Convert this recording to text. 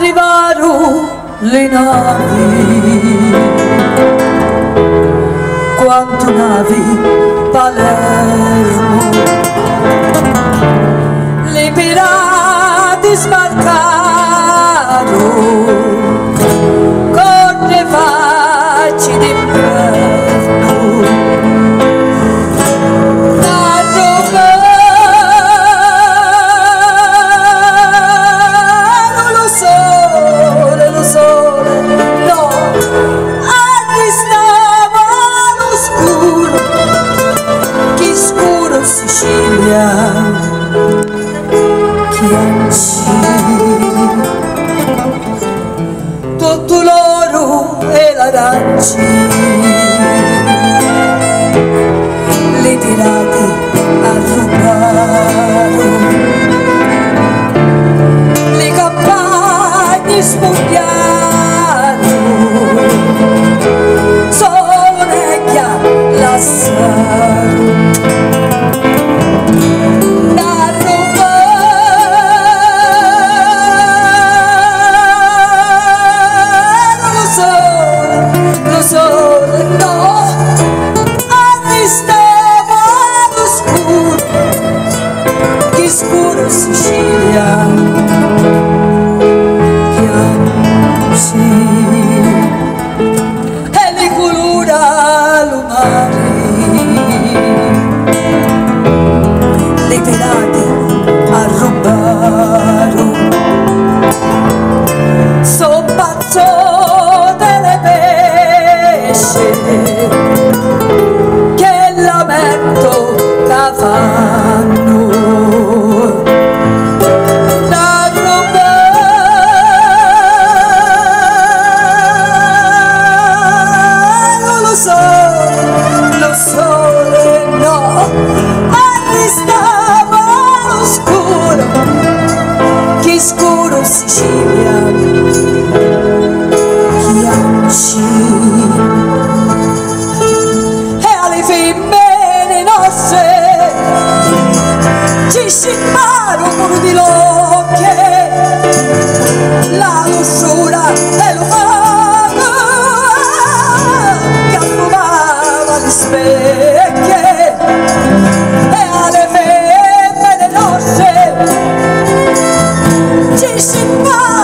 arrivarono le navi, quanto navi Palermo, le pirati sbarcarono con le facce d'inverno. Sicilia, Chianci, tutto l'oro e l'aranci, le tirate a rubare, le campagne spugliano, solo necchia l'assaro. Scuro Sicilia, Chianci, e le colora lunari, le pirate a rubaro, so pazzo delle pesce, che lamento che fanno. Scuro Sicilia, Chianci, e alle femmine nostre ci scimparono di l'occhio, la lusciura e lo fanno che affumava le specchie, e alle femmine nostre ci si fa